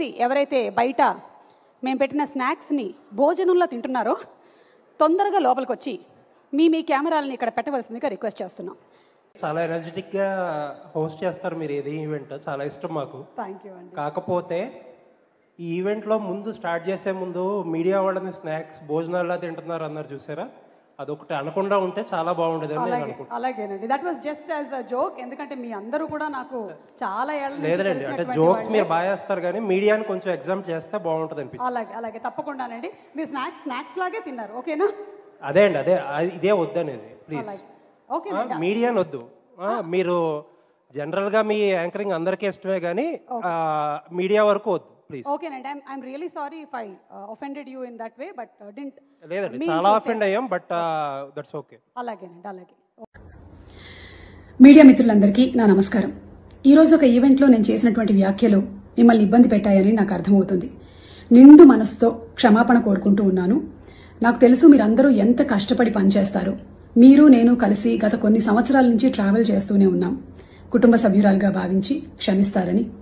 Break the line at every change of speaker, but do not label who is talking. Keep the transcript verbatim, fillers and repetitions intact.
C ఎవరైతే బయట మేము పెట్టిన స్నాక్స్ని భోజనంలో తింటున్నారో తొందరగా లోపలికి వచ్చి మీ మీ కెమెరాలని ఇక్కడ పెట్టవలసిందిగా రిక్వెస్ట్ చేస్తున్నాం.
చాలా ఎనర్జెటిక్గా హోస్ట్ చేస్తారు మీరు ఏది ఈవెంట్, చాలా ఇష్టం మాకు.
థ్యాంక్ యూ అండి.
కాకపోతే ఈ ఈవెంట్లో ముందు స్టార్ట్ చేసే ముందు మీడియా వాళ్ళని స్నాక్స్ భోజనాల్లో తింటున్నారు అన్నారు చూసారా, అదొకటి అనకుండా ఉంటే చాలా బాగుండేది అని నేను అనుకుంటున్నాను.
అలాగేనండి, that was just as a joke. ఎందుకంటే మీ అందరూ కూడా నాకు చాలా ఏళ్ళ నుంచి
లేదండి, అంటే జోక్స్ మీరు బాగా చేస్తారు కానీ మీడియాని కొంచెం ఎగ్జామ్ చేస్తే బాగుంటుంది అనిపించింది.
అలాగే అలాగే తప్పకుండానండి. మీరు స్నాక్స్ స్నాక్స్ లాగే తిన్నారు, ఓకేనా?
అదే అండి, అదే ఇదే వద్దనేది ప్లీజ్.
ఓకే,
మీడియాని వద్దు. మీరు జనరల్గా మీ యాంకరింగ్ అందరికీ ఇష్టమే కానీ మీడియా వరకు వద్దు ప్లీజ్.
ఓకేనండి, I'm really sorry if I offended you in that way, but didn't.
లేదండి, చాలా ఆఫెండ్ అయ్యాం, బట్ దట్స్ ఓకే.
అలాగేనండి, అలాగే.
మీడియా మిత్రులందరికీ నా నమస్కారం. ఈరోజు ఒక ఈవెంట్లో నేను చేసినటువంటి వ్యాఖ్యలు మిమ్మల్ని ఇబ్బంది పెట్టాయని నాకు అర్థమవుతుంది. నిండు మనసుతో క్షమాపణ కోరుకుంటూ ఉన్నాను. నాకు తెలుసు మీరందరూ ఎంత కష్టపడి పనిచేస్తారు. మీరు నేను కలిసి గత కొన్ని సంవత్సరాల నుంచి ట్రావెల్ చేస్తూనే ఉన్నాం. కుటుంబ సభ్యురాలుగా భావించి క్షమిస్తారని